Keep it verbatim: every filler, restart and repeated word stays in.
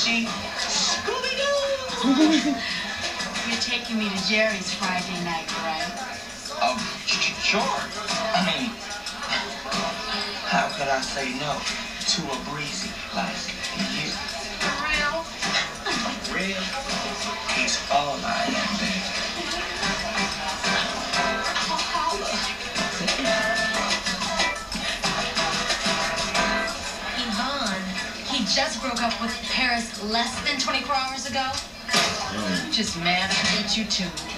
Archie. Scooby-Doo! You're taking me to Jerry's Friday night, right? Oh, sure. I mean, how could I say no to a breezy like you? For real? Real? He's all I am, baby. Yvonne, he just broke up with Paris less than twenty-four hours ago. Mm. Just mad I hate you too.